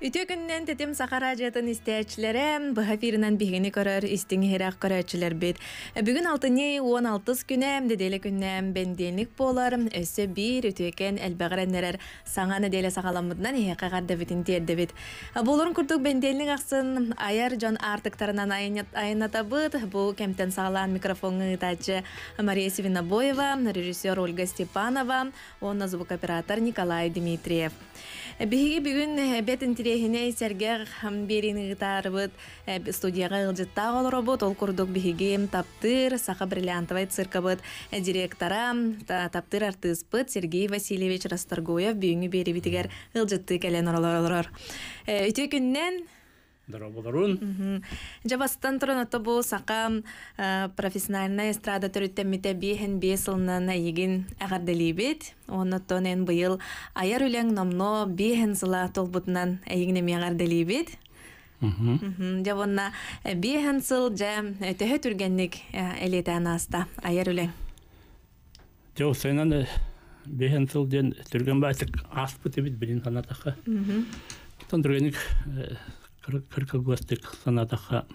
Ütü gündən dedim Sakara jatın istəyicilərə bu hafirdən bihini görər, istini heraq görəçilər bit. Bugün 16 günəm dedeli gündən bendenlik bolar. Ösə bir ütüken elbəğrənlər sana nedele sağalamıdan heqaqar devitin derdebit. Bolurun kurduk bendenlik axsın ayar can artıqlarından ayınatabıt. Bu kemten sağlan mikrofonu tacı Mariya Sivinaboyeva, rejissör Olga Stepanova, onun звук оператор Nikolay Dmitriev. Бихиги бүгүн бет интерехине сергер берини гитарбыт студияга ылжытта олоробут ол курдук бихиги таптыр Саха бриллиантовый циркабыт директора таптыр артыстбыт Сергей Васильевич Расторгуев бүгүнгү берибитигер ылжытты келен олорор. Үтө күннен Здорово, Жабастан туран ото бу сака профессиональная эстрада төрүттемите бихен бесылнан айгин агарделибит. Онотонен быйыл аяр үлең номно бихен сыла толбутунан айгине мегарделибит. Жабонна бихен сыл жа төһө түргенник элетен аста аяр үлең. Жо сенен бихен сыл ден түрген байтык аспыт бит билин санатаха. Тон түргенник Кыркагостик санатаха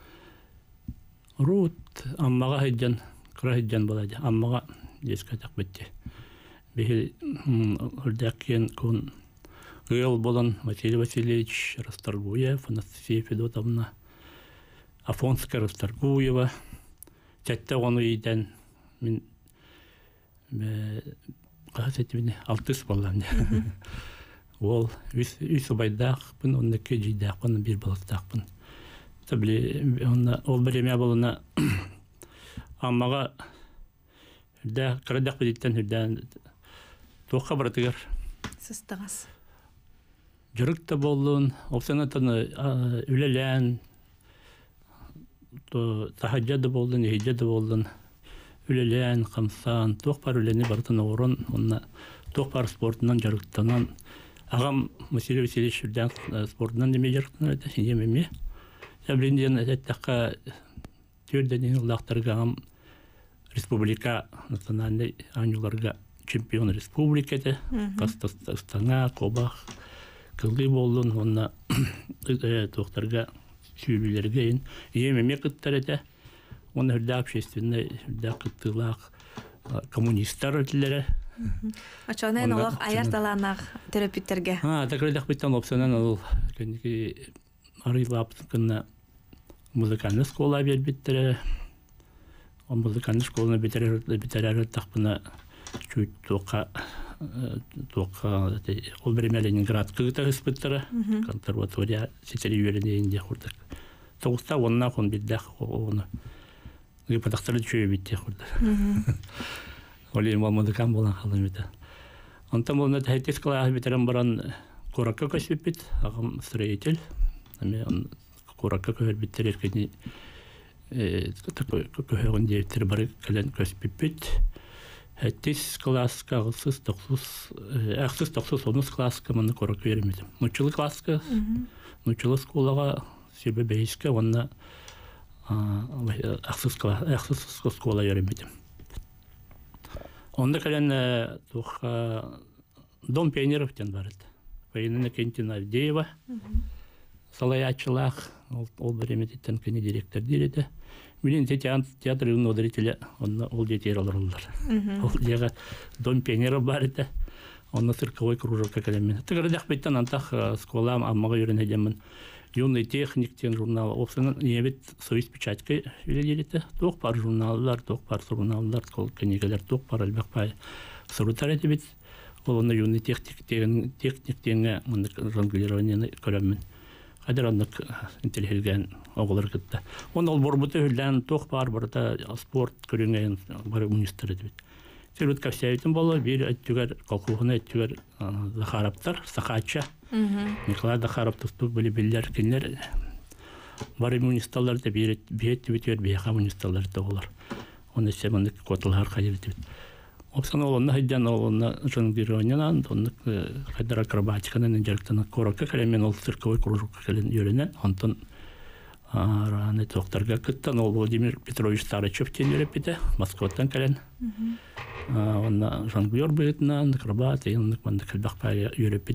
рут аммага хеджан крахеджан балаja аммага дескатак битти бихил урдаккен кун гыл болон Василий Васильевич Расторгуев, Анастасия Федотовна Афонская Расторгуева чатта ону иден мен касети мен алтыс балам Ол үс байдақпын, онда кежидақпын, бір балықтақпын. Ол біреме болына аммаға үрді қырадақ бедеттен үрден тоққа баратығыр. Сыстағас. Жүрік та болуын, опсана таны үлелән, тахаджады болуын, ехеджады болуын, үлелән, қамсан, тоқ бар үлені бартын орын, онна тоқ бар спортынан, жүріктанан, Ағам Василий Васильевич үрден спортынан деме жарықтан өте, емеме. Жабренден әттаққа түрден ұлдақтарға ағам республика национальный анюларға чемпион республикеті, Қастастана, Қобақ, Қылғы болуын, онына тоқтарға сүйбілерге емеме қыттар әті. Оны үрді общественный, үрді қыттылақ коммунистар өтілері. Ачонен олақ аярталанақ терапевтерге. Такрыдақ биттен опсанан ол кәнеке арылап кінна музыкальный школа бербеттері. Ол музыкальный школаны бетерәрі тақпына чуть тоқа ол біреме Ленинград кығыта ғыспыттары консерватория сетері үйерінейінде құрдық. Тоғыста онына қон беддәқ оны ғыпадақтары чөйе бетте құрдық. Олейм ол музыкан болан қалым еді. Онтан болына тәйттес қылағы бетерен баран қоракка көсіп бет, ағым строитель. Қоракка көхер беттер еркені көхеғын дейіптер бары кәлен көсіп бет. Тәйттес класска ғылсыз, әқсіз 90 класска мұны қоракка ерімедім. Нучылы класска, нучылы сколаға себе бейске, онына әқсіз скола ерімедім. Онда кәлен Дом пионеров тен барыд. Военная Кентина Авдеева, Салаячылақ, ол біреметтен көне директор дейреді. Мен театр юного зрителя, ол детер алырылар. Ол деға Дом пионеров барыды, онна цирковой кружок кәлемен. Тігірдіқ беттен антақ сколам аммаға үйрен әдемін. Юный техниктен журнал, опсынан небет совет печатка үйренереді. Тоқ бар журналдар, тоқ бар журналдар, көнегелер тоқ бар әлбәқ бай сұрытар әдебет. Ол оны юный техниктенге жонглированияны көремін. Қадыр онық интеллигенген оғылар күтті. Оны ол борбыты үлден тоқ бар, барыда спорт көріңген бар министр әдебет. Сөрбет кәпсәйетін болы, бір әттігер колхуғына әттігер Захараптар, Сақача. Николай Захаров тұстық білі-білілер кенлер бар иммунисталар да бейетті бетер бейха иммунисталар да олар. Оны сәмінді көтілғар қайыр бет. Опсан олынна хайдан олынна жангированиян, оны қайдар акробатиканын жарықтаны қораққа кәлемен ол цирковой кружокқа кәлен үйренен, онтын раны тоқтарға күттен ол Владимир Петрович Старычев тен үйрепеді, Москваттан кәлен. Оны жангвер бұйытынан, акробат, ең маңды кәлбақ бәйі үйрепеді.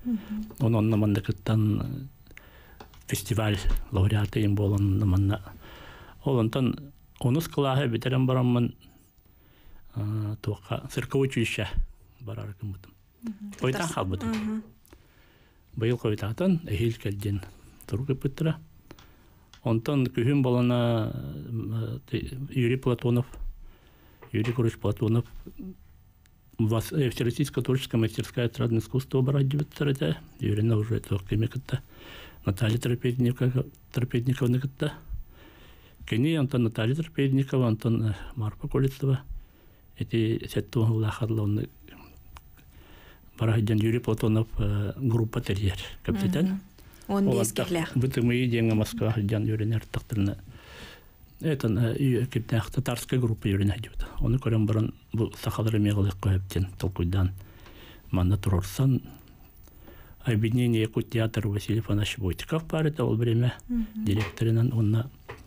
Onun namandakıttan festival laureatıyım bu olan namanna. Olantan onus kılahı bitiren baramın tuğka sırkı uçuşa bararkım butum. Koytan kalbıdım. Bayıl koytatan ehil kelden turgu pıtıra. Ondan kühüm balana Юрий Платонов, Юрий Курович Платонов, Всероссийская творческая мастерская эстрадное искусство барадивится, Юрина уже только имеката, Наталья Трапезникова наката, Кени Антон Наталья Трапезникова, Антон Марфа Колецова, эти сетту лахадлон барадин Юрий Платонов группа терьер, капитан. Он дескеклер. Бытымые деньги Москва, Дян Юринер тактырны. Это татарская группа Юрина идет. Он корен баран сахалары мегалык коептен толкуйдан. Манна турорсан. Объединение Якут театр Василий Афанасьевич Войтиков бар это ол время. Директорынан онна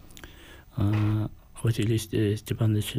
Василий Степанович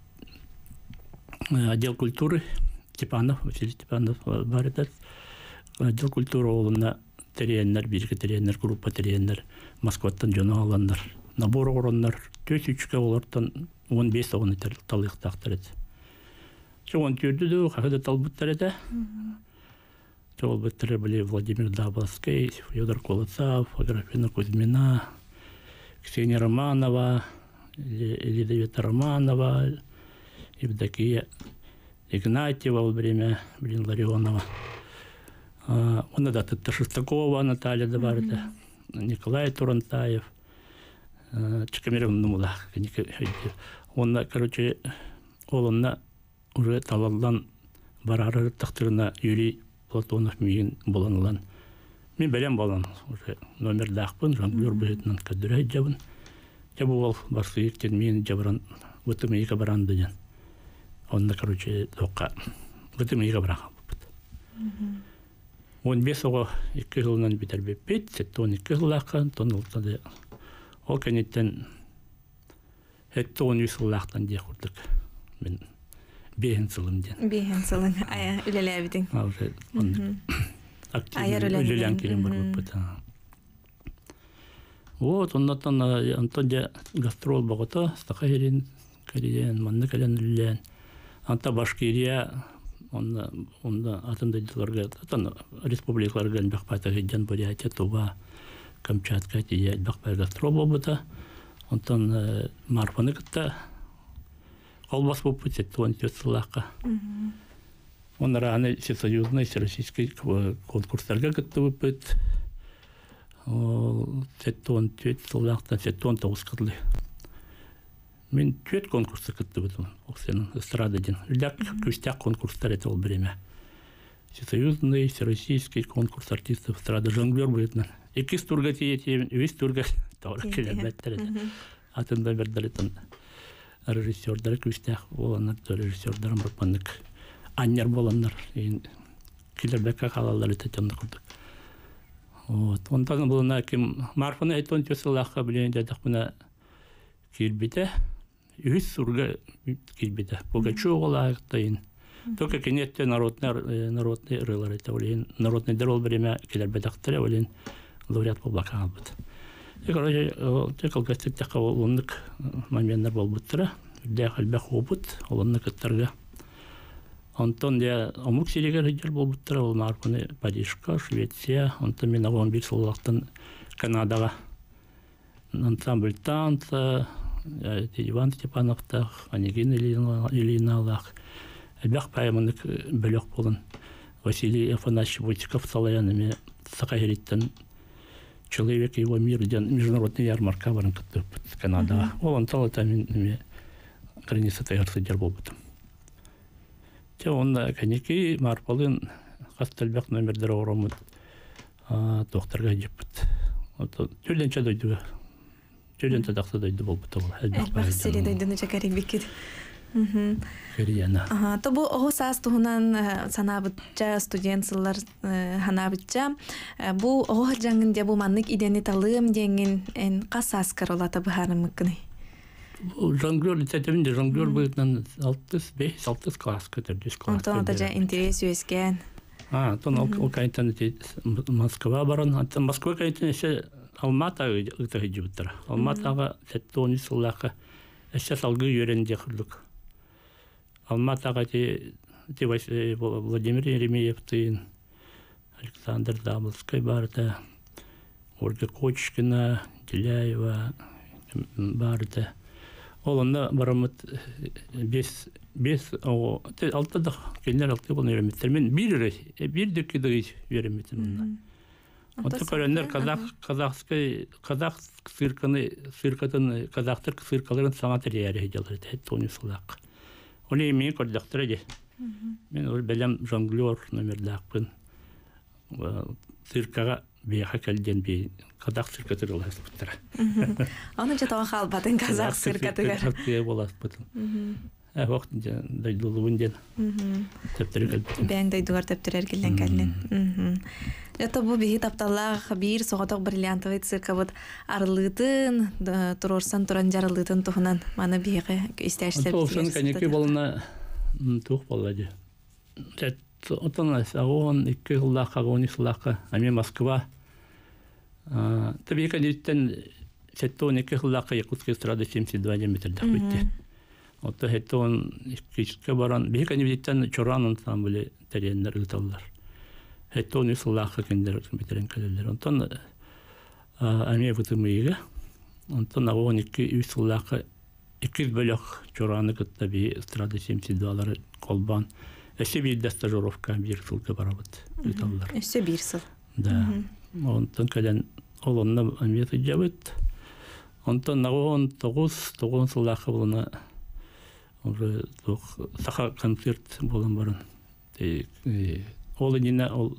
отдел культуры Степанов, Василий Степанов бар это. Отдел культуры олына тереннер, бирге тереннер, группа тереннер, Москваттан жона аландар. Набор ороннар, 3-3 олардан 15 оны талықтақтыр еді. Соған түрді де, қағыда талбыттар еді. Сол бұттары біле Владимир Дабовский, Федор Колосов, Аграфена Кузьмина, Ксения Романова, Елизавета Романова, Евдокия Игнатьева во время Ларионова. Он да Шестакова Наталья Даварда, Николай Турантаев, Чекамеров Нумулах. Он, короче, он уже талалдан барары тахтырына Юрий Платонов миин боланылан. Мен бәлем болан уже номер дақпын, жонглер бөйтінен кәдірі жабын. Жабы ол барсы ектен мен жабыран бұтым егі баранды ден. Онда, короче, тоққа бұтым егі баран қалып. 15 оға 2 жылынан бітер беппет, 12 жылаққан, тонылтады. Ол кәнеттен 13 жылақтан де құрдық. Мен бейін сылым ден. Бейін сылым, үлелі әбідің. Активный үлелен келем бар бұппет. Вот, оннаттан Антон де гастрол бағыта, стақа ерен, кәриден, манны кәлен үлелен. Анта Башкирия, онда атында диларға, atan республикаларға бақпайта геден Бурятия, Туба, Камчатка, тие бақпай гастрол бағыта. Онтан Марфаны кітті, Колбас бұппет, 14 сылаққа. Онара аны всесоюзный, всероссийский конкурстарға кітті бұппет. 14 сылақтан 19 қырлы. Мен 4 конкурсы кітті бұтым, оқсенің эстрададен. Үлдәк көстәк конкурстар еті ол біреме. Всесоюзный, всероссийский конкурс артистов эстрады жонглер бұйтынан. 2 турға тиетеймін, 3 турға тауыры келер бәттер еді. Атында бердер етін режиссердары көстәк боланар, режиссердарын бұрпандық. Аннер боланар, келер бәкка қалалар еті тенді құрдық. Онтан бұлына кім Марфаны айтуын төсілаққа білейін дәдіқ бұна келбеті. 3 сурга келбеті. Пугачев олағықтайын. Только кенетте народный рылар это олейін. Народный дыр ол біреме келер бәдіқтірі олейін лауреат болбақа албыды. Текал гастеттеқа олынлық моменттер болбыттыра. Дәқ әлбәқ обыд олынлық ыттарға. Антон де Амук Сиригер хеджер болбыттыра. Ол Марфаны Парижка, Швеция. Антон мен 11 сыллақтан Канадаға. Ансамбль танца, Иван Степановтах, Анегин Ильиналах. Әлбәқ пайымынык бөлек болын. Василий Афанасьевич Войтиков салаянами сақайриттен «Человек и его мир» ден международный ярмарка барын кітті Канадаға. Ол анталы тәмен граница тайырсы дер болбыдым. Онда кәнеки Марпалын қастылбәқ номердері орамыд тоқтарға жеппіт. Төлленче дойдуға. Төлленче дақсы дойду болбыты ол. Әлбәқ сері дойдуны жакари бекет. Ферияна. Тобу оғы саас туғынан санабытча студентсылар ханабытча. Бұ оғы жаңын де бұ маннык идені талым деңін қас аскар олата бұхары мүкіні? Жонглер лицетемінде жонглер бұйтынан 6 класс көтердіс класс. Онтан ата жа интерес өскен. Тон ол кайттан Москва баран. Москва кайттан эше Алмата ыта жибуттар. Алматага сеттони сыллака эше салгы йөренде кылдык. Алматага Владимир Еремеев тыйын, Александр Дамовский барды, Ольга Кочкина, Деляева барды. Олында барамыт алтыда келдер алты болны үйренметтер. Мен бір дөккедегі үйренметтім. Онты көрендер казах казахтар сыркаларын саңатыр әрі жалыр. Тони сылақ. Оны емей көрдіқтір әде. Мен ол бәлем жонглер номердақпын. Сыркаға бейқа кәлден бей казах сыркатыр олас бұттыра. Оны жа тоға қалбатын казах сыркатығар. Сыркатығы болас бұтын. Вақт дайдылуын ден. Тәптірі кәлбетін. Бәң дайдуғар тәптірі әргелден кәлден. Жата бұл бейі тапталақ бір соғатық бриллиантовый цирка бұд арылытын, тұрорсан тұран жарылытын тұғынан маны бейіғі істәшілер. Толсын кәнекі болына тұқ болады. Отын ағуын 2 жылдаққа, 12 жылдаққа, әме Москва. Табиғи кәнеттен 7-12 жылдаққа Якутская эстрада 72 метрдақ бітті. Отты хеттон кешке баран бейік әнебеттен чоран ансамблі тәренлер ұталылар. Хеттон үсіллақы кендер бітерен кәлелер. Онтан әме бұтымыйығы. Онтан ағуын 2 үсіллақы 2 бөлік чораны күтті бей эстрада 72-лары қолбан. Әсе бір стажировка бір сылғы барабыт ұталылар. Әсе бір сыл. Да. Онтан кәлен олонна әметі жабыт. Онтан ағуын 9 сыллақы болына уже саха концерт болан барын. Ол инина ол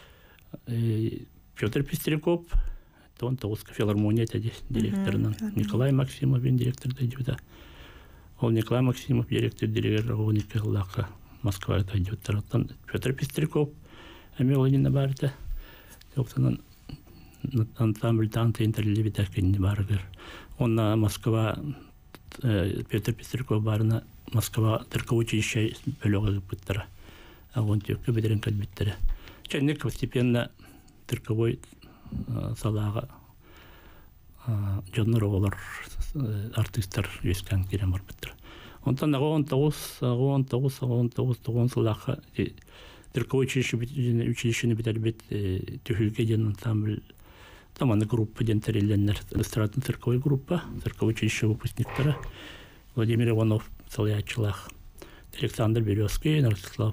Петр Пестряков, он Тауска филармония директорынан Николай Максимов директор дайдюда. Ол Николай Максимов директор директор Лака Москва дайдюда. Петр Пестряков, ол инина барда. Доктонан ансамбль танцы интерлевитакин баргар. Он на Москва Петр Пестряков барына Москва цирковое бөлігі бұттыра. Ағын түйекке бедерін кәлбеттері. Чәннек постепенно цирковой салаға жонлар олар артистар өскен керен бар бұттыра. Онтан ағын 9 салаға цирковое училищені бітер бет түйілге ден ансамбль таманы группа ден тәрелленлер. Эстрадный цирковой группа, цирковое училище выпускниктары. Владимир Иванов, Салячилах, Александр Березский, Ростислав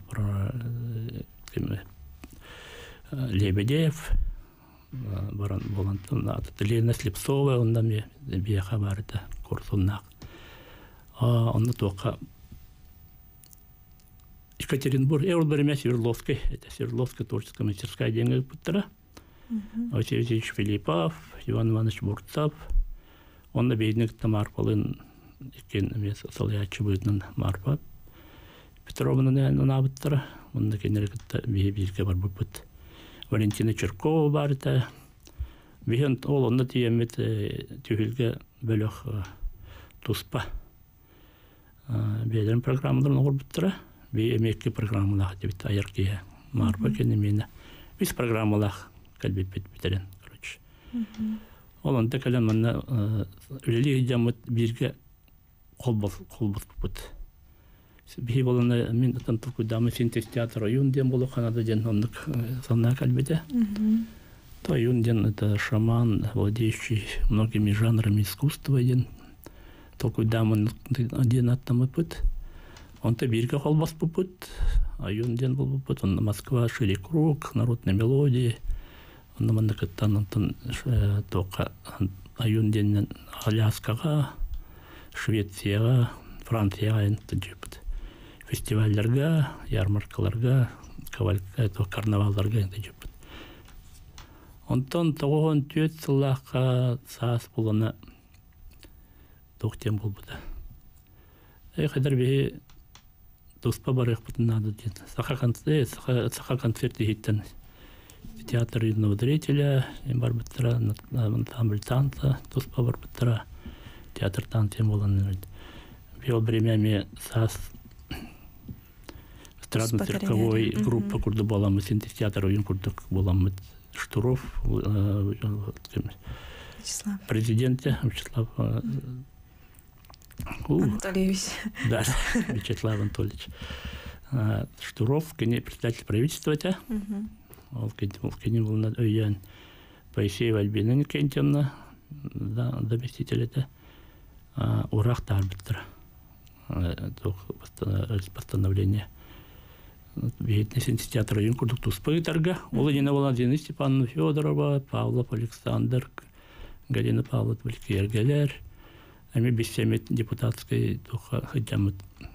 Лебедев, Баран Волантон, Лена Слепцова, он нам бияха барыта курсуннақ. Он только Екатеринбург, я вот время Свердловской, это Свердловская творческая мастерская деньги путера. Василий Васильевич Филиппов, Иван Иванович Бурцов, он на бедник Тамар Полын, екен Салячы бұйтынан Марпа. Петровна набыттыра, он на кенерекетті бейбейге бар бұпыт. Валентина Черкова барыта. Бейін ол онда тиемет түйілге бөлік туспа. Бейдерін программаларын оғыр бұттыра. Бей емекке программалағы дебет аяр-кея Марпа кенемені. Біз программалағы кәлбет бітерен. Ол онда кәлен манна үлелі жамыт бірге қолбыз бұпыт. Бей боланы мен тантыл күдамы синтез театр ойын ден болу қанады ден ондық сонна кәлбеті. То ойын ден это шаман, владеющий многими жанрами искусства ден. То күдамы ден аттамы пыт. Он-то бірге қолбыз бұпыт. Ойын ден бұл бұпыт. Он Москва, шире круг, народная мелодия. Он мандакаттан тоқа ойын денен Аляскаға, Швецияға, Францияға енті жепіт. Фестивальдерға, ярмаркаларға, карнавалдарға енті жепіт. Онтан тоғын төт сылаққа саас боланы тоқтен бол бұда. Қайдар бейі дұспа барық бұтынады ден. Сақа концерті хеттен театр юного зрителя, бар бұттыра, ансамбль танца, дұспа бар бұттыра, театр танца боланы. Бейол времями саас эстрадно-цирковой группа курды боламыз, синтез-театр ойын курдук боламыз. Штуров, президенте Вячеслав Анатольевич. Да, Вячеслав Анатольевич. Штуров, председатель правительства, он был над Ойян Поисеева Альбина Никентьевна, заместитель это, урах тарбитра, постановление. Видно, синтез-театр район курдук торга. Уладина Владимир Степановна Федорова, Павлов Александр, Галина Павловна Ергелер, а мы без семет депутатской духа хотя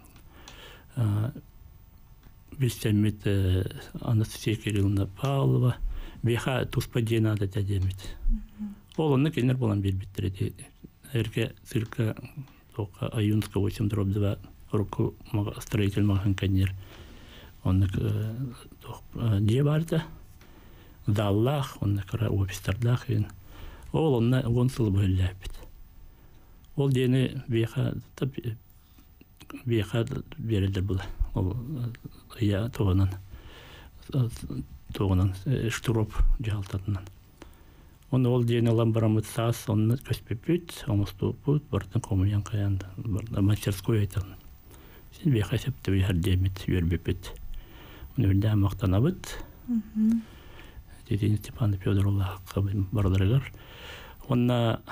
без семет Анастасия Кирилловна Павлова, беха туспади надо тядемить. Олонна кенер болан бирбиттереди. Эрке цирка тока Аюнска 8/2 руку строитель маханканер. Он дебарда даллах, он кара офистардах ин. Ол онна гонсыл бөлләпит. Ол дени беха берелдер була. Ол я тогынан штуроп жалтатынан. Он ол дени ламбарамыт саас, он көспепит, омуступут, бартын комуян каянда, мастерской айтан. Сен беха септі бейхар демет, юрбепет. Универда мақтанабыт. Деден Степан Федоровна бардырыгар. Онна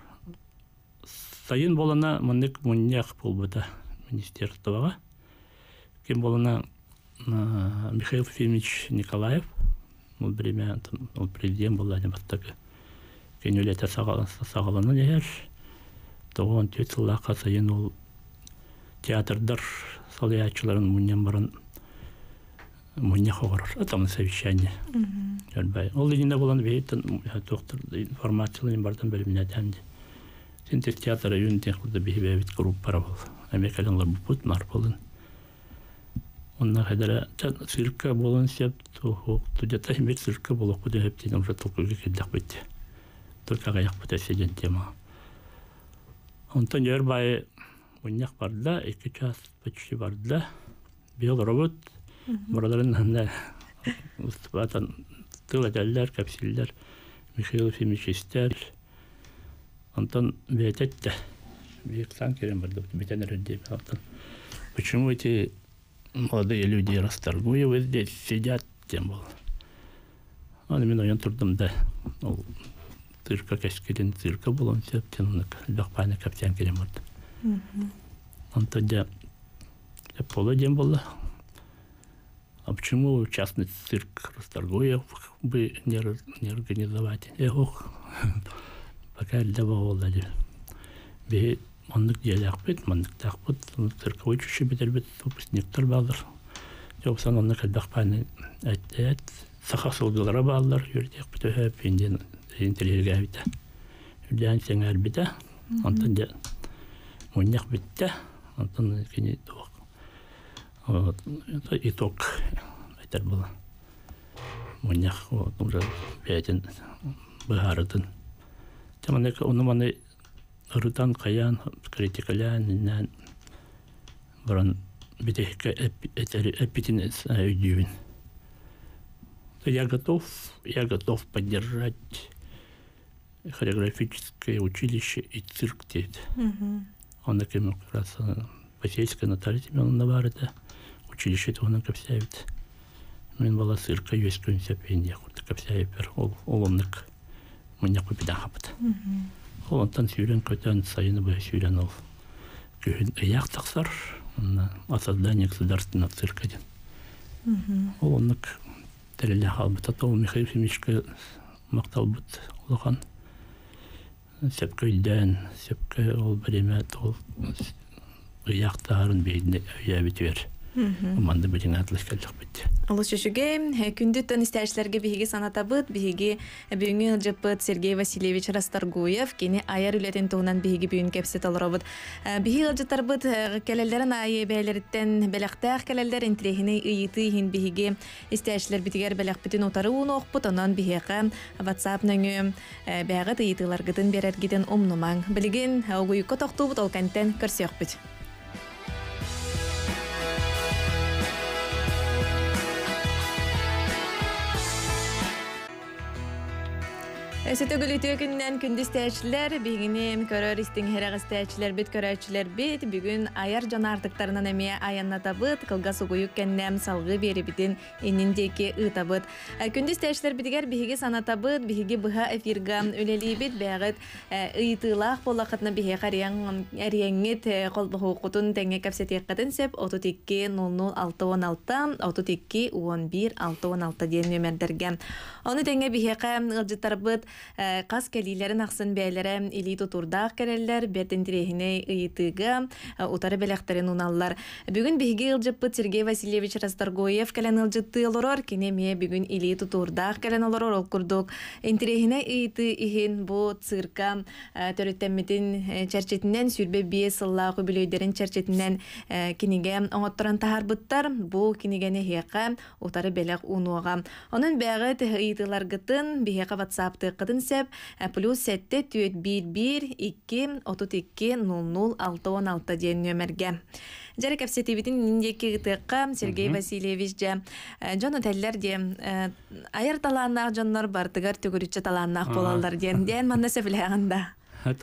сайын болана мұнық мұнияқ болбыда министерствоға. Кем болана Михаил Ефимович Николаев. Ол время ол президент болды баттағы. Кен өлеті сағаланы нәйер. Тоғын төтсіллаққа сайын ол театрдар салаячыларын мұниян барын Мунья хорор, это на совещание. Ол дегенде болан бейтін доктор информацияларын бардым бөліміне дәмді. Синтез театр үйінде құрды бейбейбет группара бол. Америкаланлар бұпыт нар болын. Онна қайдара цирка болын сеп, тұдета емет цирка болу құды өптен ұмжа тұлқыға келдік бетті. Только қаяқ бұта седен тема. Онтан ер бай муньяқ барды, 2 час почти барды. Бел робот Buraların Mustafa'dan tığladerler, kapsiller, Mikhail Ефимович ister. Ondan betetti. Bir sanki vardı, bir tane reddi. Почему эти молодые люди расторгуют, здесь сидят, тем было. Он именно я трудом, да. Цирка кашкирин, цирка был, он все тянул, легпайный каптян кереморд. Он тогда полудень было. А почему частный цирк Расторгуев бы не организовать? Пока для володи. Он где ляпит, он так вот цирковой чуть-чуть бетербит, выпускниктер балдар. Yok sen onun kadar pani et sahasıldılara bağlar yürüdük bir de hep indin interior gavita. Yürüyen sen erbide. Ondan da munyak bitti. Ondan kini tok. İtok yeter bu. Munyak o numara beğen baharıdın. Tamam ne onu bana Rutan kayan kritikalan varan bir de эпитинес удивен. Я готов поддержать хореографическое училище и цирк. Он как раз Посейская Наталья Семеновна Варета, училище он капсяет. Мен была цирка есть концепция, хоть капсяет олонник. Меня победахапт. Он танцюрен котан сайны бы сюренов. Күн аяк таксар. О создании государственного цирка. Он телеля халбыт, а то Михаил Ефимович макталбыт улахан. Сепка илден, сепка ол время тол аяктарын бейдіне өябет вер. Манда бітін атлық кәлдік бітті. Олы шүшіге, күндіттен істәшілерге бігі санатабыт, бігі бүгін жыпыт Сергей Васильевич Расторгуев, кені айар үлетін туғынан бігі бүгін кәпсет олырабыт. Бігі ғылжытарбыт кәлелерін айы бәлеріттен бәліқтәқ кәлелер интрехіні үйітіхін бігі істәшілер бітігер бәліқ бітін отары ұны оқпыт, онан бігі WhatsApp нөңі бәғыт үйітіларгытын берергіден омнумаң. Білігін ұғыйықы тоқтубыт ол кәнттен көрсеқ біт. Сөтөгүлүтүө күннен күндүз тээчлер, бигинем көрөр истиңхерагыс тээчлер бит көрөөчүлөр бит бүгүн аяр жонартыктарынан эме аяннатабыт, кылга сугуюк кеннем салгы берибитин ининдеки ытабыт. Күндүз тээчлер битигер биһиги санатабыт, биһиги быха эфирга үлелибит бягыт ыйтылах болакытна биһи карияң эриеңит колбохукутун теңе капсетеккатын сеп 32 00 616 32 11 616 диэн нөмердерге. Оны теңе биһига ылжытарбыт кас келилерин аксын бээлере или тутурдаак кереллер берден тирехине ыйтыга утары белектерин уналлар. Бүгүн биһиги ылжыппыт Сергей Васильевич Расторгуев келен ылжытты олорор кинеме бүгүн или тутурдаак келен олорор ол курдук интерехине ыйты ихин бу цирка төрөттеммитин черчетинен сүрбе бие сыллаагы бүлөйдерин черчетинен киниге оңотторан тахарбыттар бу кинигене хека утары белек унуга. Онун бягы ыйтылар гытын биһига WhatsApp кытын сеп плюс 7 түйет 11 2 32 00 616 диэн нөмерге. Жары кепсетибитин индеки гытыкка Сергей Васильевич жон отеллер де аяр талааннаах жоннор бартыгар түгүрүччө талааннаах болалар диэн манна сеплеганда.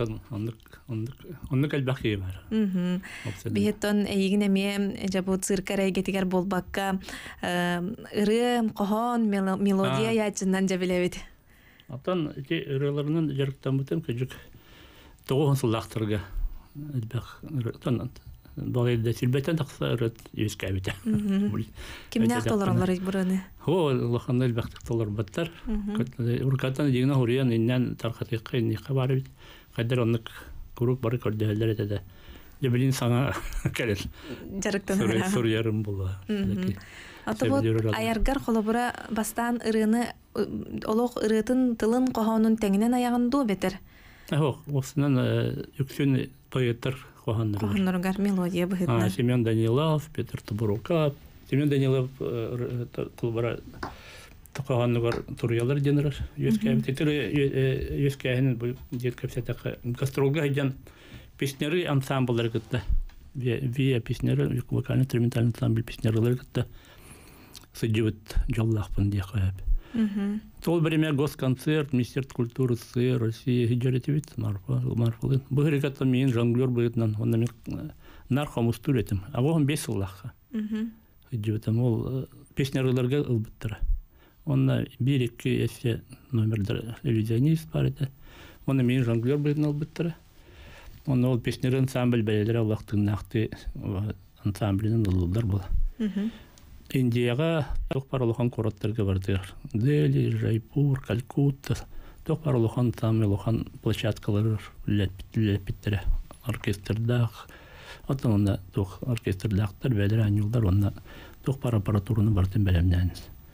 Онны калбахи бар. Бихеттон эйигин эме жабу циркарай гетигер болбакка ыры кохон мелодия ячынан жабилебит. Atan ki ırılarının jarıktan bütün küçük doğum sılaqtırga elbaq ırıtan bağıyla silbeten taqsa ırıt yüzkabita. Kimne aqtolarlar burаны? Ho Allah'ın elbaq taqtolar battar. Urkatan digna huriyan innen tarqatiqqa inni qabarı qadar onluk grup barı kördeler etede. Cebilin sana kelel. Jarıktan Soruyorum bula. Атабот аяргар холобура бастан ырыны олох ырытын тылын кохонун теңинен аягынду бетер. Осынан үксүн поэттер кохоннар. Кохоннаргар мелодия быхытна. Семен Данилов, Петр Табуруков. Семен Данилов кулбара кохоннар турьялар денер. Юскәһен бу жеткәпсәтә гастролга һәҗән песняры ансамбльләр гытты. Вия песняры, вокальный инструментальный ансамбль песнярылар гытты. Сыдҗыбыт җаллахпын ди кайып. Сол время госконцерт, Министерство культуры СССР, Россия һиҗрәтибит марфалын. Бу хәрәкәттә мин жонглер булган, онда мен нархомус түлетим. А бу 5 еллахка. Һиҗрәтем ул песняларга ылбыттыра. Онда 1-2 эссе номерлер иллюзионист бар иде. Онда мен жонглер булган ылбыттыра. Онда ул песнялар ансамбль бәйләре вакытын нахты ансамбльнең ыллар була. Индияга тохпарлыхан короттарга бардылар. Дели, Жайпур, Калькутта, тохпарлыхан тамылыхан площадкалары лепиттере оркестрдах. Атында тох оркестрдахтар бәләр анюлдар онда тохпар аппаратураны бартын белемнән.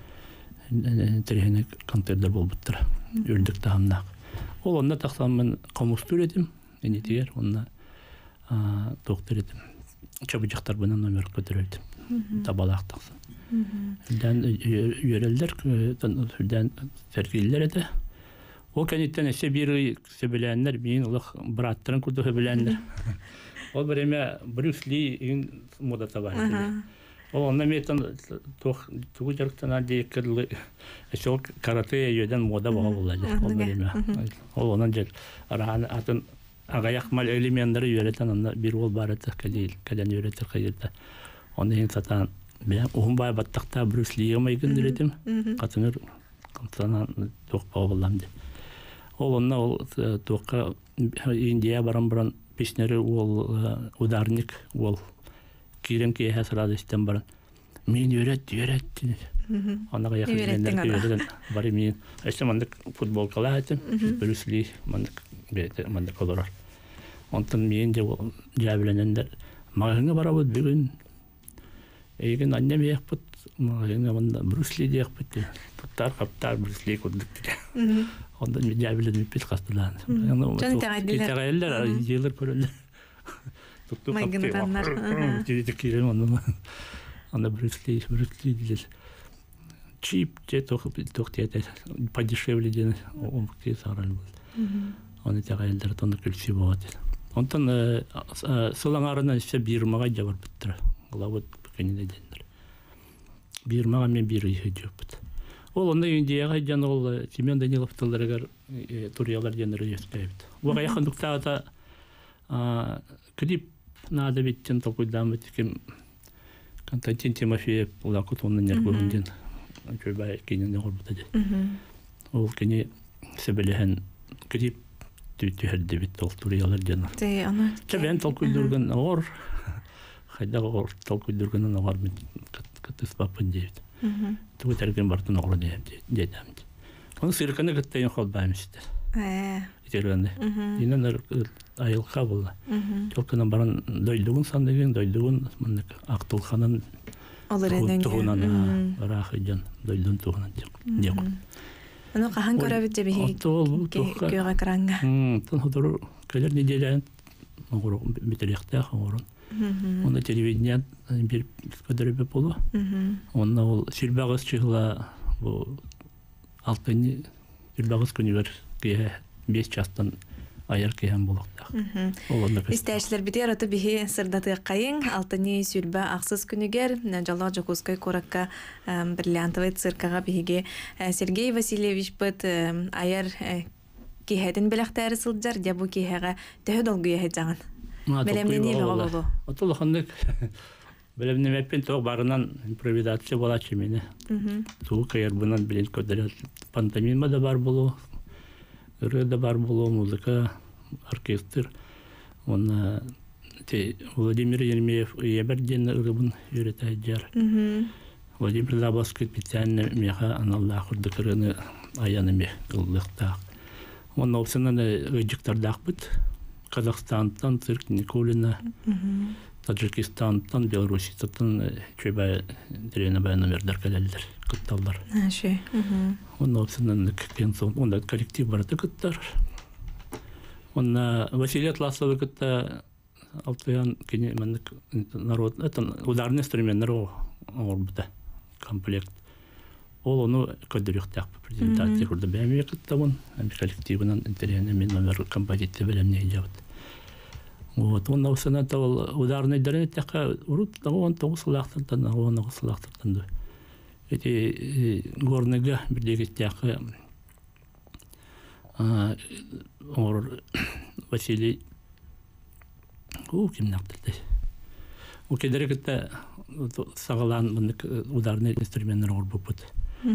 Терехне концертлар булбыттыр. Үлдек тахамнак. Ол онда тахсамын комустур этим, энитер онда доктор этим. Чабыжактар бынан номер көтөрөлдү. Табалактак. Дан үйрелдер, дан сергейлер эде. Ол кенеттен эсе бир себеләннәр, мин улык браттарын күрдү себеләннәр. Ол береме Брюс Ли мода табар. Ол онда метен тугу жарыктан алды кырлы. Эсе карате йөдән мода булды. Ол береме. Ол онан жел араны атын агаяк мал элементлары үйрәтән анда бир ол бар эте кадән үйрәтер кайда. Оны сатан ben ohun battakta Bruce Lee'ye maygın diledim. Katınır sana tokpa oğullamdı. Onunla o tokka Indiya baran peşneri ol udarnik ol kirem ki hasrada istem baran. Men öğret. Ona yakın öğreten var men. İşte mandık futbol kalaydım. Bruce Lee mandık olur. Ondan men de jabilenender mağına barabud bugün Egen annem yapıp, mağına Bruce Lee yapıp, kaptar Bruce Lee kurduk. Ondan bir cebile bir pis kastılar. Canı teğeller, yıllar körüller. Tuttu kaptı. Dedik ki onda Bruce Lee diyor. Cheap diye toktiye подешевле diye o ki saran bu. Onu teğeller onu külçü bu. Ondan sılanlarından işte bir mağa cevap bitti. Lavut kenine denir. Bir mağa men bir yiyecek. Ол онда Индияға жан ол Семен Данилов тылдарыгар туриялар жанры ескайбыт. Оға яқындықтағыда клип надо беттен толкуйдамы текем Константин Тимофеев улақыт оның нергөңден жойбай кенен ғорбыта де. Ол кене себелеген клип түйтерді бит ол туриялар жанры. Чабен толкуйдырған оғыр, қайдағы оғыр толкуйдырғанын оғыр мен кытыс бапын дейбіт. Тугу терген бартын оғыр дейдім. Оны сырқаны кыттайын қолбаймышты. Тергенде. Инен айылға болды. Жолкынан баран дойдығын сандеген, дойдығын ақтылқанын туғынан рақы жан, дойдығын туғынан деқ. Оны қахан көрәбіт жебеге күйіға қыранға? Тын ғыдыры көлер неделен бітіректіғ оғырын. Оны телевиденият бір көдірі болу. Оны ол сүрбағыз чығыла алтыны сүрбағыз күнігер күйе 5 жастан айыр кейен болуқтақ. Истәшілер бітер оты бігі сырдаты қайын, алтыны сүрбі ақсыз күнігер, жала Жокускай қораққа бірлянтывай циркаға бігі Сергей Васильевич бұд айыр кейхетін біліқтәрі сылджар, дебу кейхеға төхі долғы ехет жағын. Білемнені баға болу. Отылы қандық білемнемеппен тоқ барынан импровизация болачы мені. Туғы қайыр бұнан білен көдірі пантомима да бар болу. Үрі да бар болу, музыка, оркестр. Оны Владимир Ермеев ебірден ұрыбын үйреті әджар. Владимир Забоскет бітсәнні меға аналлақ ұрдықырыны аяны мех ұлдықтақ. Оны опсынан ұйджықтардақ бұд. Қазақстантан, Цирк Никулина, Таджикистантан, Белорусистан чөйбай дерені бай номердар кәлелдер, күтталдар. Оны опсынан кәкен соң, онда коллектив барды күттар. Оны Василий Атласовы күтті алтыян кене мәнік народ, это ударный инструментер орбыда, комплект. Ол оны көдіріқтақ презентация құрды бәмей күттавын, коллективынан интерьяны мен номер композитті білемне жауыд. Онда ұсынаты ол ударный дәріне тәққа ұрып, оған тоғы сылақтырдан, оған оғы сылақтырдан. Эти горныға бірдегі тәққа Василий кем нақтырды. Ол кедері күтті сағалан ударный инструментер орбы бұд.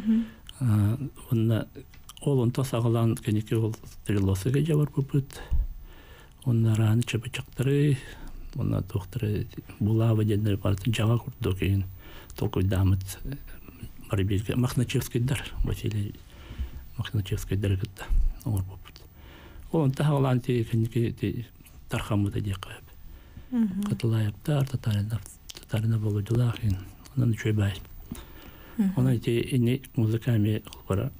Ол онта сағалан кенеке ол стрелосыға жавар бұд. Онна раны чапачақтары, онна тоқтыры булава дендері барды жава құрды кейін толкой дамыд барбезге. Махначевскийдар, Василий Махначевскийдар күтті оғыр бұд. Ол онта сағалан кенеке тархамыда деқайып. Қатылайыптар, татарына болудылақ ең. Онан чөйбай. Ona iti muzikami olbara.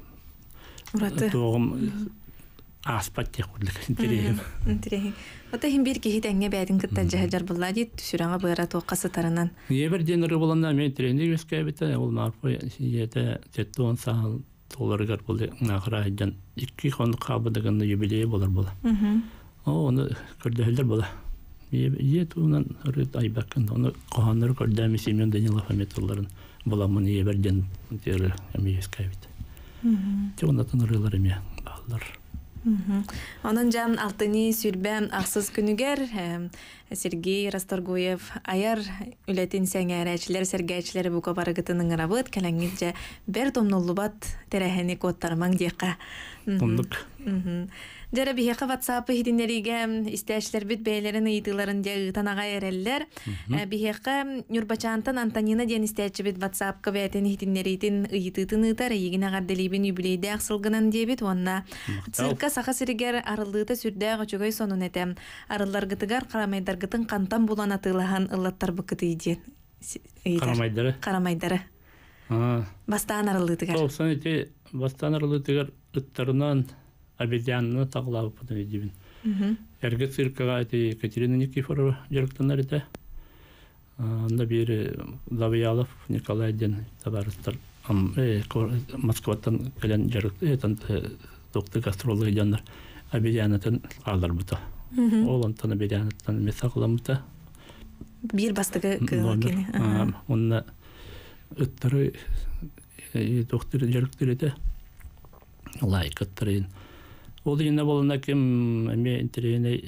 Toğum aspat tekudlik intereyim. Intereyim. Ota him bir kihit enge bədin kıtta jahajar bulla dit düşüranga buyara toqası tarınan. Yeber deniri bolanda men trendi göskəbitə ol marfu yete tetton sağ tolargar boldu. Naqrajan 2 xon qabıdaganda yubiley bolar bola. Onu gördülər bola. Yet ondan rıt aybakın onu qohanları gördəmi Semyon Danilov Ahmetовларын боламын еберден тері әмейескәбет. Теонатын ұрылар әме бағылар. Onun jam алтыны сүрбәм ақсыз күнігер Сергей Расторгуев айар үлетін сәңәрәчілер, сәргәчілері бұқа барығытының ғырабыт, кәләңгілже бәр томнулубат тәрәхәні коттармаң дейқа. Тондық. Жара бихеқа WhatsApp-ы хидинлериге истәчләр бит бәйләрен ыйтыларын ягытанаға әрәлләр. Бихеқа Нюрбачантан Антонина ден истәчі бит WhatsApp-ка бәйтен хидинлеритін ыйтытын ыйтар, егін ағарделейбен юбилейді ақсылғынан дебет, онна цирка сақа сірігер арылдыты сүрді ағычығай сонын әтем. Арылларғытығар қарамайдарғытын қантан болан атылаған ыллаттар бұқыты еден. Қарамайдары? Қарамайдары. Бастан арылдытығар. Толсан ете бастан арылдытығар ұттарынан обезьянны тағылағы бұдан едебін. Әргі циркаға Екатерина Никифорова жарықтанар еді. Онда бері Завиялов Николайден табарыстар. Москваттан кәлен жарықты, тоқты гастролы еденлер обезьянатын қалдар бұта. Ол онтан обезьянаттан месақылам бұта. Bir bastığı kılı. Онда ұттары доктор жарыктырыды. Лайкаттырын. Ол дегенде болына кем әме интерене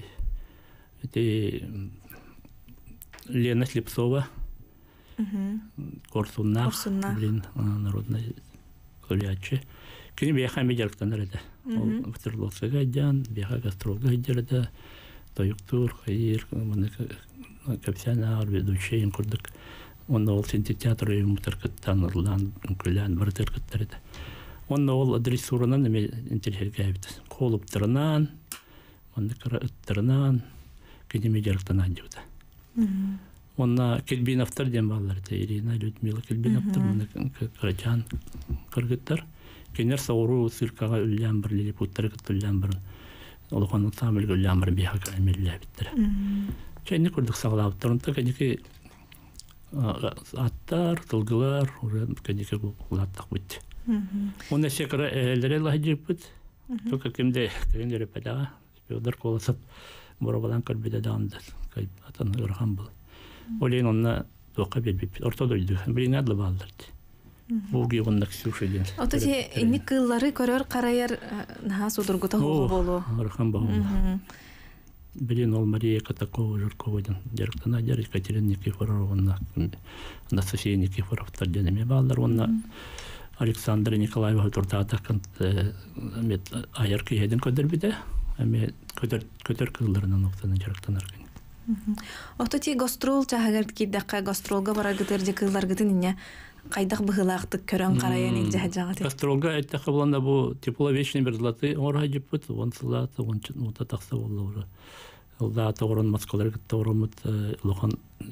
Лена Слепцова, Корсунна, блин, народная клавиатче. Кені бияқа әме жарықтаныр еді. Ол Ватерлоцыға айдан, бияқа гастролға айдырды, Тойуктур, Хайыр, Капсяна, ведущейін күрдік. Онда ол синтетеатр үйім мұтыркыттан, ұрлан, күлән, бұртыркыттар еді. Онда ол дрессурынан әме интерхерге әбіді. Қолыптырынан, онда кіра үттірынан, кенеме жарықтанан жауды. Онна Келбиновтар дем баллар, Ирина, Людмила Келбиновтар, Карачан кыргыттар. Кенер сауру сыркаға үллән бір, лилипуттары кыт үллән бір, олықанның самылғы үллән бір бияға әмелі әбіттір. Чәйні күрдік сағылабыттар, онда кәнеке аттар, тылғылар, кәнеке құлаттақ бітті. Онда секірі әлдері лағы жеп бүт, только кемде кәндері пәдаға, Федор қоласып, бұрабалан көрбеді дағында, атын ұрған бұл. Олейін онна тоққа бербеп, ортодойды, білің адлы балдырды. Буги оннак сушиден. Ототи эми кыллары көрөр караяр наха судургута хого болу. Архан бау. Билин ол Мария Катакова Журковадан жарыктана жар Екатерина Никифоровна, Анастасия Никифоровтар денеме балдар онна Александра Николаева туртата кант айыркы един көдөрбүдө. Эми көтөр кылларынан октаны жарыктанар. Ототи гастрол чагырт киддакка гастролга барагытыр жекыллар гытын Кайдак быгылаактык көрөн караян илже жагат. Гастролга айттакка буланда бу тепловечный бир златы ора жиппут, он златы, он чута такса болду. Олда тоорон маскалар тоормут лохан